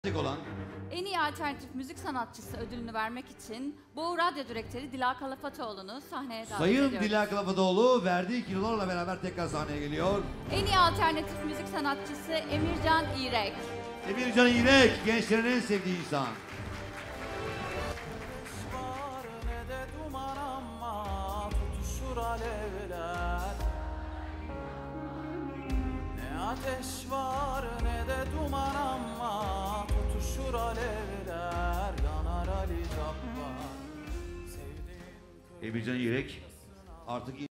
olan En iyi alternatif müzik sanatçısı ödülünü vermek için Boğu Radyo Direktörü Dila Kalafatoğlu'nu sahneye davet Sayın ediyoruz. Dila Kalafatoğlu verdiği kilolarla beraber tekrar sahneye geliyor. En iyi alternatif müzik sanatçısı Emircan İrek. Emircan İrek, gençlerin en sevdiği insan. Var ne de duman ama tutuşur alevler. Ne ateş var ne de duman ama tutuşur alevler. Yanar Ali Cabbar. Emircan İrek artık